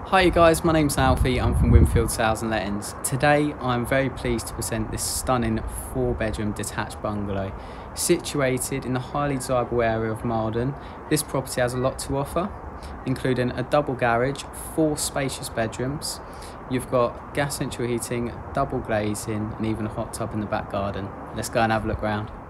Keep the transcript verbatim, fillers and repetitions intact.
Hi guys, my name's Alfie, I'm from Winfield Sales and Lettings. Today I'm very pleased to present this stunning four bedroom detached bungalow. Situated in the highly desirable area of Marldon, this property has a lot to offer, including a double garage, four spacious bedrooms. You've got gas central heating, double glazing and even a hot tub in the back garden. Let's go and have a look round.